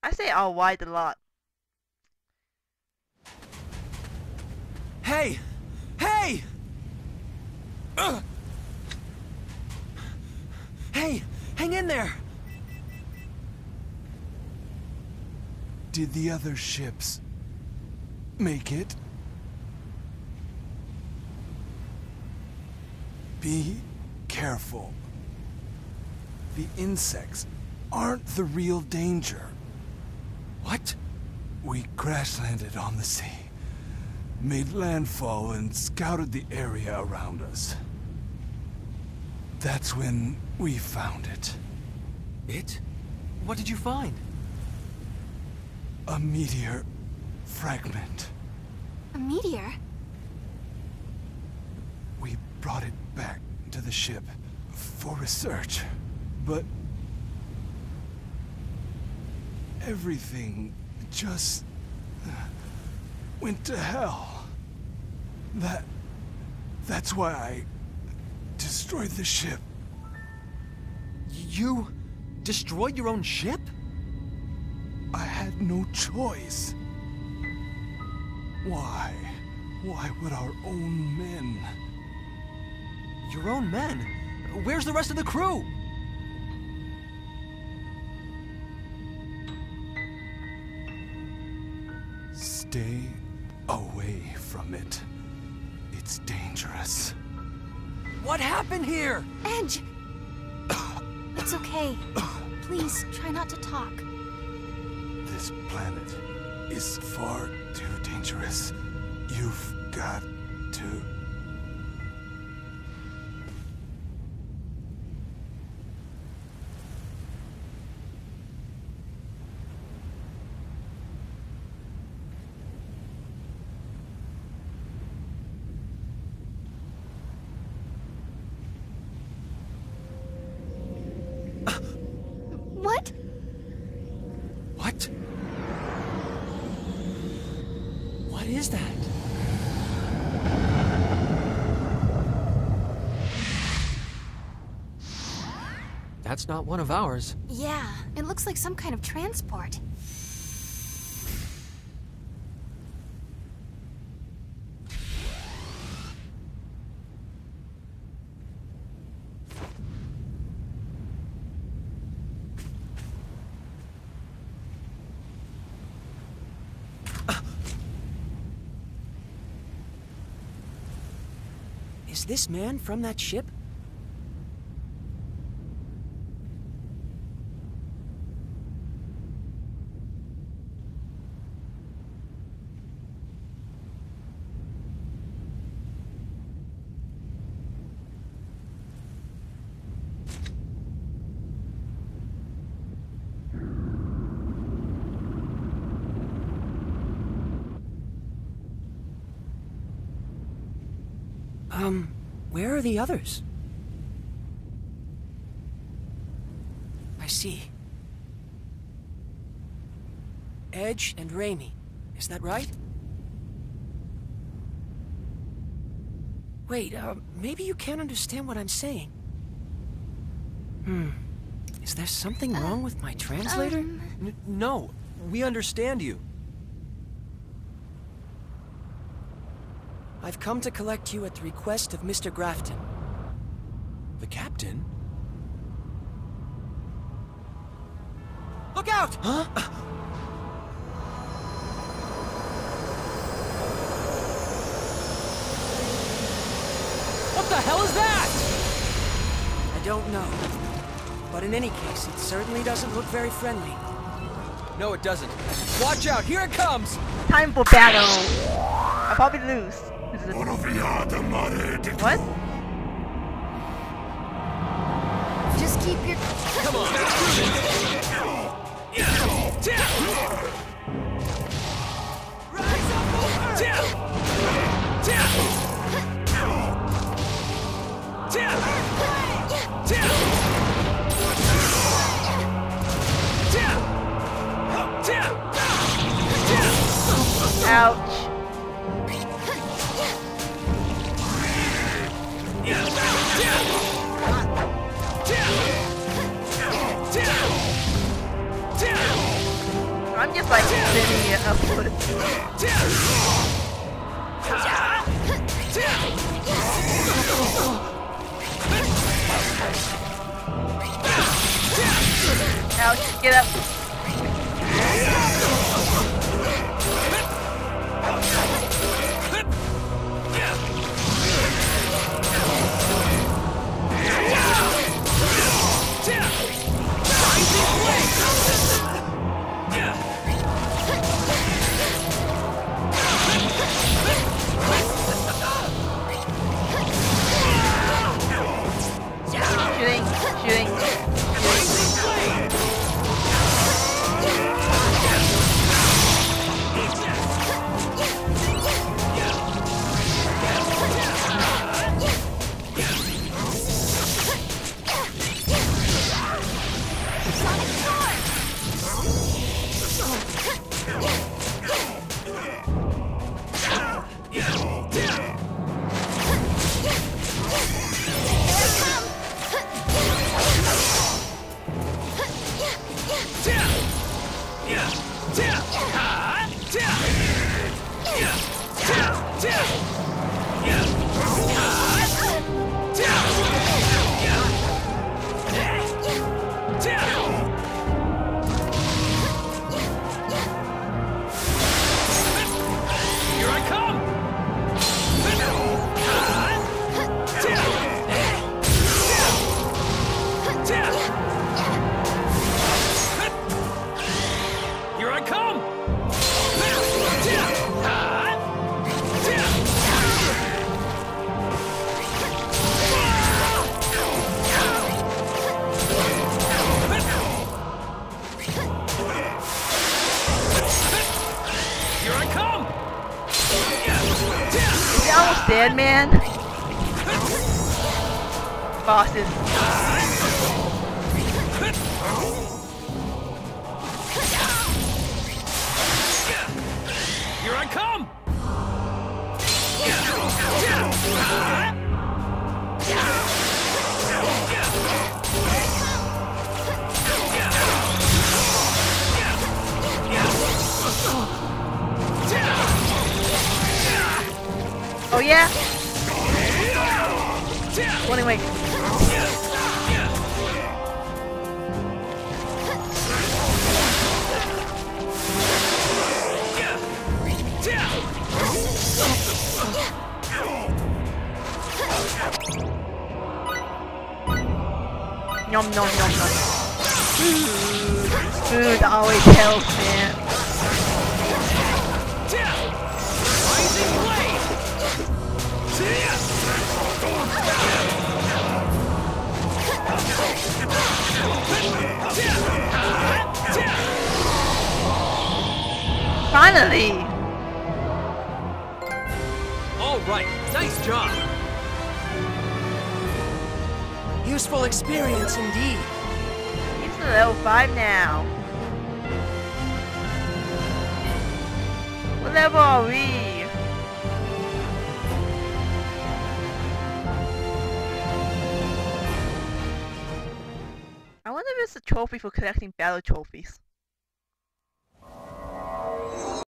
I say all wide a lot. Hey! Hey! Hey! Hang in there! Did the other ships make it? Be careful. The insects aren't the real danger. What? We crash-landed on the sea, made landfall and scouted the area around us. That's when we found it. It? What did you find? A meteor fragment. A meteor? We brought it back to the ship for research, but everything just went to hell. That's why I destroyed the ship. You destroyed your own ship? I had no choice. Why? Why would our own men? Your own men? Where's the rest of the crew? Stay away from it. It's dangerous. What happened here? Edge! It's okay. Please, try not to talk. This planet is far too dangerous. You've got to... What? What? What is that? That's not one of ours. Yeah, it looks like some kind of transport. Is this man from that ship? Where are the others? I see. Edge and Raimi, is that right? Wait, maybe you can't understand what I'm saying. Is there something wrong with my translator? No, we understand you. I've come to collect you at the request of Mr. Grafton. The captain? Look out! Huh? What the hell is that? I don't know. But in any case, it certainly doesn't look very friendly. No, it doesn't. Watch out! Here it comes! Time for battle. I'll probably lose. What? Just keep your... Come on! Rise up Ouch. just like sending it upward. Ouch, get up. Shooting. Almost dead, man. Bosses. Here I come! Oh yeah? Well, anyway. Nom nom nom nom. Food always helps, man. Finally! All right, nice job. Useful experience indeed. It's level 5 now. What level are we? I wonder if it's a trophy for collecting battle trophies.